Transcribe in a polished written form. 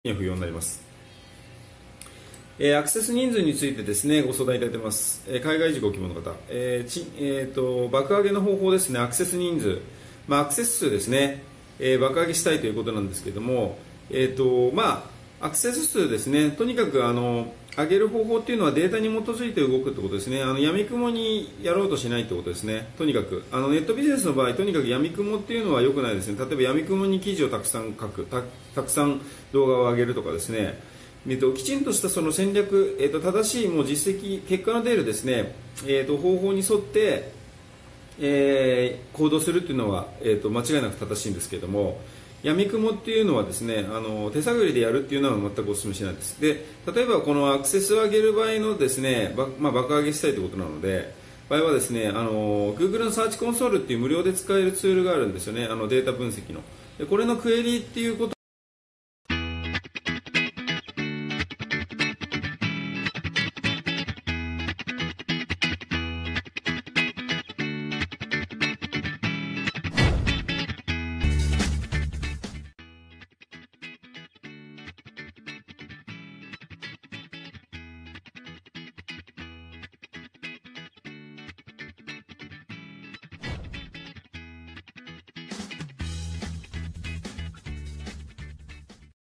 不要になります。アクセス人数についてですね、ご相談いただいています。海外時ご希望の方、爆上げの方法ですね、アクセス人数、アクセス数ですね、爆上げしたいということなんですけれども、アクセス数ですね、とにかく上げる方法っていうのはデータに基づいて動くってことですね。闇雲にやろうとしないってことですね。とにかくネットビジネスの場合、とにかく闇雲っていうのは良くないですね。例えば闇雲に記事をたくさん書く、たくさん動画を上げるとかですね。きちんとしたその戦略、正しいもう実績、結果の出るですね、方法に沿って、行動するっていうのは、間違いなく正しいんですけれども、闇雲っていうのはですね、手探りでやるっていうのは全くお勧めしないです。で、例えばこのアクセスを上げる場合のですね、爆上げしたいということなので、場合はですね、Google のサーチコンソールっていう無料で使えるツールがあるんですよね、データ分析の。でこれのクエリっていうこと